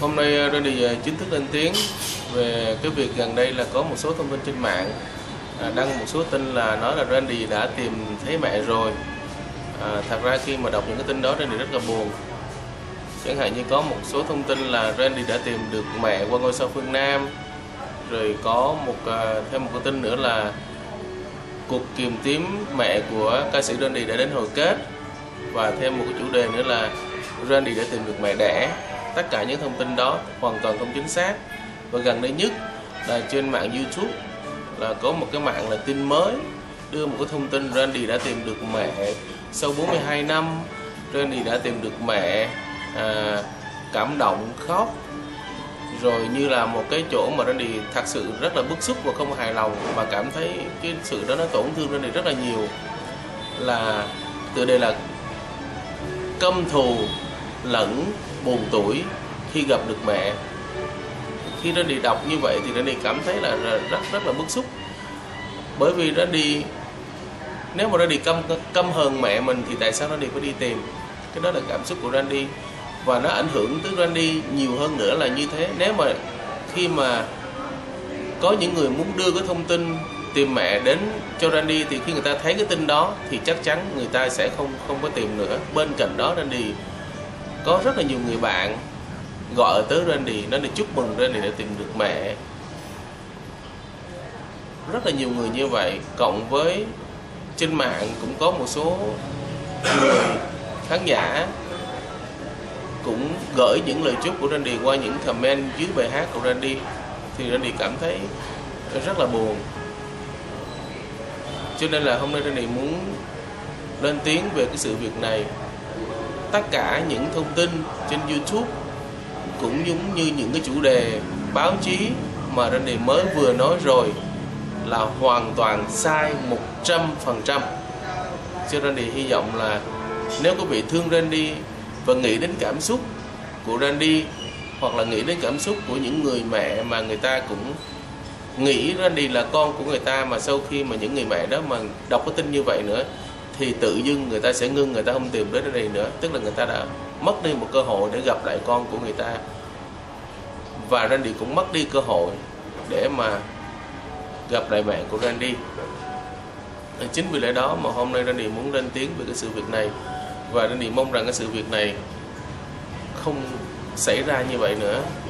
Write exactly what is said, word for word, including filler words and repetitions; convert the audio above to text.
Hôm nay Randy chính thức lên tiếng về cái việc gần đây là có một số thông tin trên mạng à, đăng một số tin là nói là Randy đã tìm thấy mẹ rồi. À, thật ra khi mà đọc những cái tin đó Randy rất là buồn. Chẳng hạn như có một số thông tin là Randy đã tìm được mẹ qua ngôi sao phương Nam, rồi có một à, thêm một cái tin nữa là cuộc tìm kiếm mẹ của ca sĩ Randy đã đến hồi kết, và thêm một cái chủ đề nữa là Randy đã tìm được mẹ đẻ. Tất cả những thông tin đó hoàn toàn không chính xác. Và gần đây nhất là trên mạng YouTube là có một cái mạng là tin mới đưa một cái thông tin Randy đã tìm được mẹ sau bốn mươi hai năm. Randy đã tìm được mẹ, à, cảm động khóc, rồi như là một cái chỗ mà Randy thật sự rất là bức xúc và không hài lòng, và cảm thấy cái sự đó nó tổn thương Randy rất là nhiều. Là tựa đề là căm thù lẫn buồn tuổi khi gặp được mẹ. Khi Randy đọc như vậy thì Randy cảm thấy là rất rất là bức xúc, bởi vì Randy, nếu mà Randy căm căm hờn mẹ mình thì tại sao Randy phải đi tìm? Cái đó là cảm xúc của Randy, và nó ảnh hưởng tới Randy nhiều hơn nữa là như thế. Nếu mà khi mà có những người muốn đưa cái thông tin tìm mẹ đến cho Randy thì khi người ta thấy cái tin đó thì chắc chắn người ta sẽ không không có tìm nữa. Bên cạnh đó Randy có rất là nhiều người bạn gọi tới Randy nói để chúc mừng Randy đã tìm được mẹ. Rất là nhiều người như vậy, cộng với trên mạng cũng có một số người khán giả cũng gửi những lời chúc của Randy qua những comment dưới bài hát của Randy, thì Randy cảm thấy rất là buồn. Cho nên là hôm nay Randy muốn lên tiếng về cái sự việc này. Tất cả những thông tin trên YouTube cũng giống như những cái chủ đề báo chí mà Randy mới vừa nói rồi là hoàn toàn sai một trăm phần trăm. Cho Randy hy vọng là nếu quý vị thương Randy và nghĩ đến cảm xúc của Randy, hoặc là nghĩ đến cảm xúc của những người mẹ mà người ta cũng nghĩ Randy là con của người ta, mà sau khi mà những người mẹ đó mà đọc cái tin như vậy nữa thì tự dưng người ta sẽ ngưng, người ta không tìm đến Randy nữa. Tức là người ta đã mất đi một cơ hội để gặp lại con của người ta, và Randy cũng mất đi cơ hội để mà gặp lại mẹ của Randy. Chính vì lẽ đó mà hôm nay Randy muốn lên tiếng về cái sự việc này, và Randy mong rằng cái sự việc này không xảy ra như vậy nữa.